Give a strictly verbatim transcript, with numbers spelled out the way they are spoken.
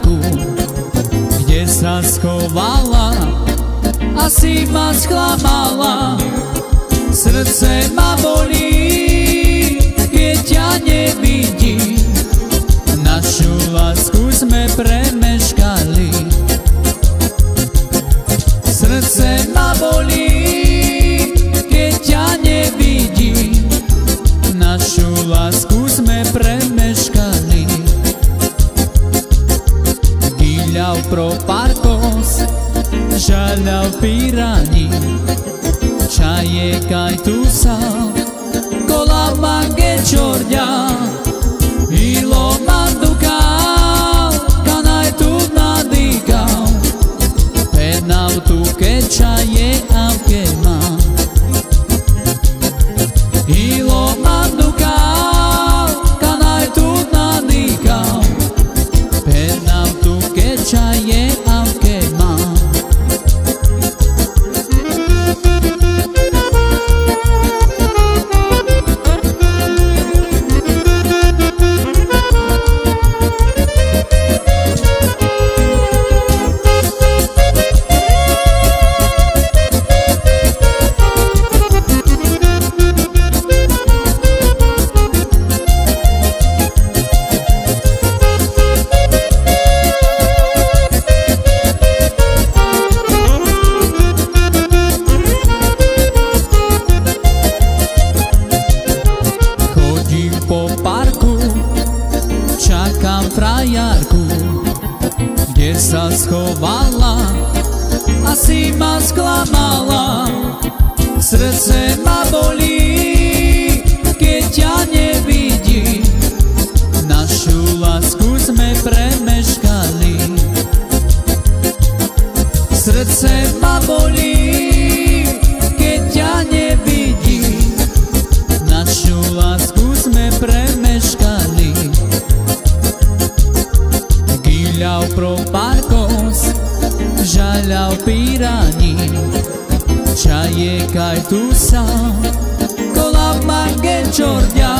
parku, kde sa schovala, asi ma sklamala. Srdce ma bolí, keď ťa nevidím, našu lásku sme premeškali. Srdce ma bolí, keď ťa nevidím, našu lásku sme premeškali. Ghiljau pro parcos, žaľav pirani, čaje kaj tu sa, kola mange čordia, ilo mandukal, kanaj tu nadikal, penal tu ke čaje avke ma. Ilo mandukal, kanaj tu nadikal, penal tu ke čaje avke ma. Po parku čakám frajarku, kde sa schovala, asi ma sklamala. Srdce ma bolí, keď ťa nevidím, našu lásku sme premeškali. Srdce ma bolí, keď ťa nevidím, našu lásku sme premeškali. Ghiljau pro parcos, žaľav pirani, čaje kaj tu sa, kola mange čordia,